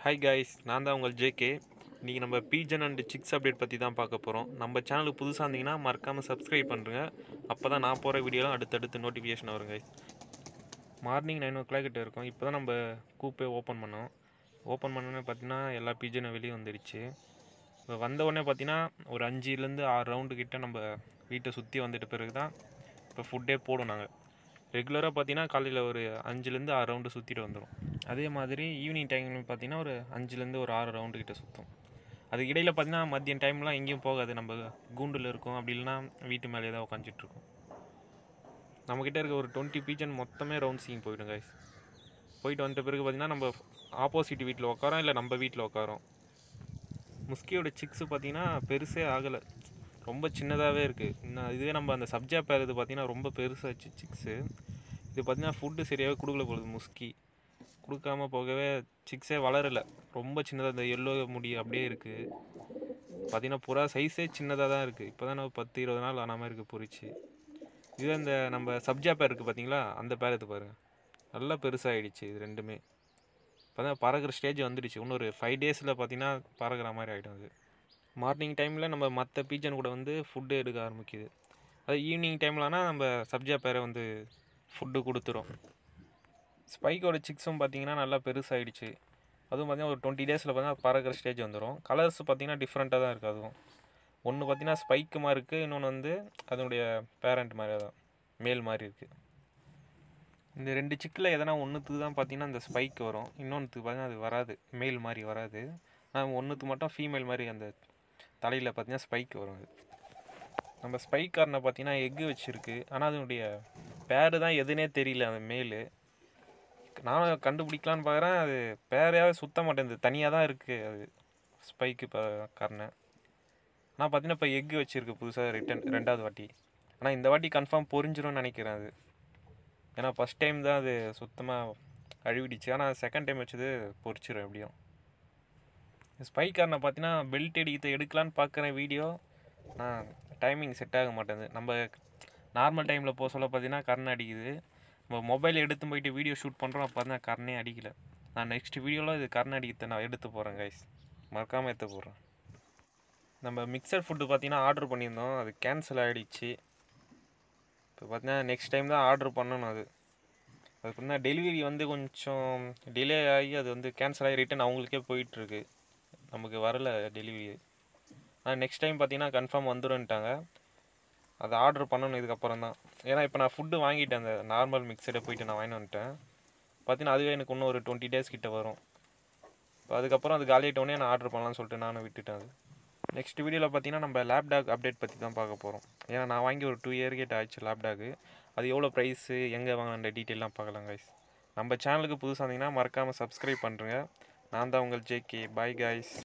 Hi guys, நான் தான் உங்கள் ஜேகே. இன்றைக்கி நம்ம பீஜன் அண்ட் சிக்ஸ் அப்டேட் பற்றி தான் பார்க்க போகிறோம். நம்ம சேனலுக்கு புதுசாக இருந்தீங்கன்னா மறக்காமல் சப்ஸ்கிரைப் பண்ணுறேங்க. அப்போ தான் நான் போகிற வீடியோலாம் அடுத்தடுத்து நோட்டிஃபிகேஷன் வரும் கைஸ். மார்னிங் 9 o'clock கிட்ட இருக்கும். இப்போ தான் நம்ம கூப்பே ஓப்பன் பண்ணோம். ஓப்பன் பண்ணோன்னே பார்த்தீங்கன்னா எல்லா பீஜனும் வெளியே வந்துடுச்சு. இப்போ வந்த உடனே பார்த்தீங்கன்னா ஒரு 5-6 ரவுண்டு கிட்ட நம்ம வீட்டை சுற்றி வந்துட்ட பிறகு தான் இப்போ ஃபுட்டே போடும். நாங்கள் ரெகுலராக பார்த்தீங்கன்னா காலையில் ஒரு 5-6 ரவுண்டு சுற்றிட்டு வந்துடும். அதே மாதிரி ஈவினிங் டைமில் பார்த்தீங்கன்னா ஒரு 5-6 ரவுண்டு கிட்ட சுற்றும். அதுக்கு இடையில் பார்த்தீங்கன்னா மதியம் டைம்லாம் எங்கேயும் போகாது. நம்ம கூண்டில் இருக்கோம், அப்படி இல்லைனா வீட்டு மேலே தான் உட்காந்துட்ருக்கோம். நம்மக்கிட்ட இருக்க ஒரு 20 பீஜன் மொத்தமே ரவுண்ட்ஸிங் போய்டும் கைஸ். போயிட்டு வந்த பிறகு பார்த்தீங்கன்னா நம்ம ஆப்போசிட் வீட்டில் உட்காரோம், இல்லை நம்ம வீட்டில் உட்காரோம். முஸ்கியோட சிக்ஸு பார்த்தீங்கன்னா பெருசே ஆகலை, ரொம்ப சின்னதாகவே இருக்குது. இன்னும் இதுவே நம்ம அந்த சப்ஜா பேர் இது பார்த்திங்கன்னா ரொம்ப பெருசாச்சு சிக்ஸு. இது பார்த்திங்கன்னா ஃபுட்டு சரியாகவே கொடுக்கல போகுது. முஸ்கி கொடுக்காமல் போகவே சிக்ஸே வளரலை, ரொம்ப சின்னதாக இந்த எல்லோ முடி அப்படியே இருக்குது. பார்த்திங்கன்னா புறா சைஸே சின்னதாக தான் இருக்குது. இப்போ தான் நம்ம 10-20 நாள் ஆன மாதிரி இருக்குது பொறிச்சு. இதுவே இந்த நம்ம சப்ஜா பேர் இருக்குது பார்த்தீங்களா, அந்த பேர் இது பாருங்கள், நல்லா பெருசாகிடுச்சு. இது ரெண்டுமே இப்போ தான் பறக்கிற ஸ்டேஜ் வந்துடுச்சு. இன்னும் ஒரு 5 டேஸில் பார்த்திங்கன்னா பறக்கிற மாதிரி ஆகிடும். அது மார்னிங் டைமில் நம்ம மற்ற பீஜன் கூட வந்து ஃபுட்டு எடுக்க ஆரம்பிக்குது. அது ஈவினிங் டைம்லனா நம்ம சப்ஜா பேரை வந்து ஃபுட்டு கொடுத்துரும். ஸ்பைக்கோட சிக்ஸும் பார்த்திங்கன்னா நல்லா பெருசாகிடுச்சு. அதுவும் பார்த்திங்கன்னா ஒரு 20 டேஸில் பார்த்தீங்கன்னா பறக்கிற ஸ்டேஜ் வந்துடும். கலர்ஸ் பார்த்திங்கன்னா டிஃப்ரெண்ட்டாக தான் இருக்குது. அதுவும் ஒன்று பார்த்திங்கன்னா ஸ்பைக்கு மாதிரி இருக்குது, இன்னொன்று வந்து அதனுடைய பேரண்ட் மாதிரி தான் மேல் மாதிரி இருக்குது. இந்த 2 சிக்கில் எதனா ஒன்றுத்துக்கு தான் பார்த்திங்கன்னா இந்த ஸ்பைக் வரும், இன்னொன்றுத்துக்கு பார்த்திங்கன்னா அது வராது, மேல் மாதிரி வராது. ஆனால் ஒன்றுத்துக்கு மட்டும் ஃபீமேல் மாதிரி அந்த தலையில் பார்த்திங்கன்னா ஸ்பைக் வரும். அது நம்ம ஸ்பைக் காரனை பார்த்திங்கன்னா எக்கு வச்சுருக்கு, ஆனால் அதனுடைய பேரு தான் எதுனே தெரியல. அந்த மேலு நானும் கண்டுபிடிக்கலான்னு பார்க்குறேன், அது பேரையாவது சுத்த மாட்டேங்குது, தனியாக தான் இருக்குது அது ஸ்பைக்கு காரனை. ஆனால் பார்த்திங்கன்னா இப்போ எக்கு வச்சுருக்கு புதுசாக ரெண்டாவது வாட்டி. ஆனால் இந்த வாட்டி கன்ஃபார்ம் பொரிஞ்சிரும்னு நினைக்கிறேன் அது. ஏன்னா ஃபஸ்ட் டைம் தான் அது சுத்தமாக அழுவிடுச்சு, ஆனால் செகண்ட் டைம் வச்சது பொரிச்சிடும் எப்படியும். ஸ்பைக் காரனை பார்த்தீங்கன்னா பெல்ட் எடுக்கலான்னு பார்க்குறேன் வீடியோ, ஆனால் டைமிங் செட் ஆக மாட்டேங்குது. நம்ம நார்மல் டைமில் போக சொல்ல பார்த்தீங்கன்னா கரணை அடிக்குது. நம்ம மொபைல் எடுத்து போயிட்டு வீடியோ ஷூட் பண்ணுறோம், அப்போ தான் கரணே அடிக்கலை. நான் நெக்ஸ்ட் வீடியோவில் இது கரணை அடிக்கிறத நான் எடுத்து போகிறேன் கைஸ், மறக்காமல் எடுத்து போடுறேன். நம்ம மிக்சர் ஃபுட்டு பார்த்தீங்கன்னா ஆர்டர் பண்ணியிருந்தோம், அது கேன்சல் ஆகிடுச்சு. இப்போ பார்த்தீங்கன்னா நெக்ஸ்ட் டைம் தான் ஆர்டர் பண்ணணும். அது பார்த்தீங்கன்னா டெலிவரி வந்து கொஞ்சம் டிலே ஆகி அது வந்து கேன்சல் ஆகி ரிட்டன் அவங்களுக்கே போயிட்டுருக்கு, நமக்கு வரலை டெலிவரி. ஆனால் நெக்ஸ்ட் டைம் பார்த்தீங்கன்னா கன்ஃபார்ம் வந்துடும்ட்டாங்க. அதை ஆர்டர் பண்ணணும் இதுக்கப்புறம் தான். ஏன்னா இப்போ நான் ஃபுட்டு வாங்கிட்டேன், அந்த நார்மல் மிக்சரை போயிட்டு நான் வாங்கிட்டு வந்துட்டேன். பார்த்தீங்கன்னா அதுவே எனக்கு இன்னும் ஒரு 20 டேஸ் கிட்ட வரும். இப்போ அதுக்கப்புறம் அது காலியாகிட்டோடனே நான் ஆர்டர் பண்ணலான்னு சொல்லிட்டு நானும் விட்டுட்டேன். அது நெக்ஸ்ட் வீடியோவில் பார்த்தீங்கன்னா நம்ம லேப்டாக் அப்டேட் பற்றி தான் பார்க்க போகிறோம். ஏன்னா நான் வாங்கி ஒரு 2 இயர் கிட்ட ஆயிடுச்சு லேப்டாக்கு. அது எவ்வளோ ப்ரைஸு, எங்கே வாங்கின டீட்டெயிலாம் பார்க்கலாம் கைஸ். நம்ம சேனலுக்கு புதுசாக இருந்தீங்கன்னா மறக்காமல் சப்ஸ்கிரைப் பண்ணுறேங்க. நான் தான் உங்கள் ஜேகே. Bye guys.